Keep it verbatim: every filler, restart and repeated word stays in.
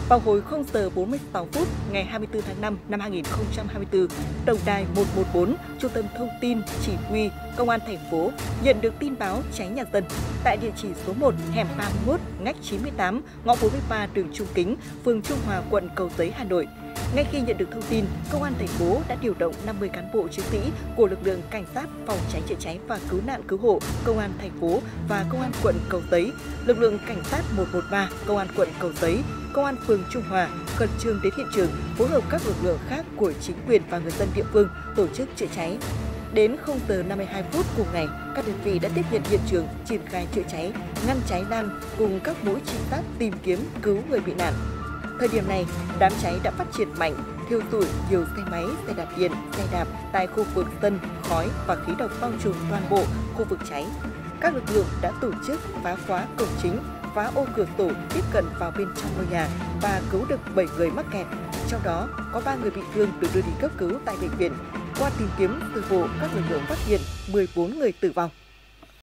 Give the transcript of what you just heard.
Vào hồi không giờ bốn mươi sáu phút ngày hai mươi tư tháng năm năm hai nghìn không trăm hai mươi tư, tổng đài một một bốn, Trung tâm Thông tin Chỉ huy Công an thành phố nhận được tin báo cháy nhà dân tại địa chỉ số một, hẻm ba mươi mốt, ngách chín mươi tám, ngõ bốn mươi ba, đường Trung Kính, phường Trung Hòa, quận Cầu Giấy, Hà Nội. Ngay khi nhận được thông tin, Công an thành phố đã điều động năm mươi cán bộ chiến sĩ của lực lượng cảnh sát phòng cháy chữa cháy và cứu nạn cứu hộ, Công an thành phố và Công an quận Cầu Giấy, lực lượng cảnh sát một một ba, Công an quận Cầu Giấy, Công an phường Trung Hòa khẩn trương đến hiện trường, phối hợp các lực lượng khác của chính quyền và người dân địa phương tổ chức chữa cháy. Đến không giờ năm mươi hai phút cùng ngày, các đơn vị đã tiếp nhận hiện trường, triển khai chữa cháy, ngăn cháy lan cùng các mũi trinh sát tìm kiếm cứu người bị nạn. Thời điểm này, đám cháy đã phát triển mạnh, thiêu rụi nhiều xe máy, xe đạp điện, xe đạp tại khu vực sân, khói và khí độc bao trùm toàn bộ khu vực cháy. Các lực lượng đã tổ chức phá khóa cổng chính, phá ô cửa sổ tiếp cận vào bên trong ngôi nhà và cứu được bảy người mắc kẹt. Trong đó có ba người bị thương được đưa đi cấp cứu tại bệnh viện. Qua tìm kiếm sơ bộ, các lực lượng phát hiện mười bốn người tử vong.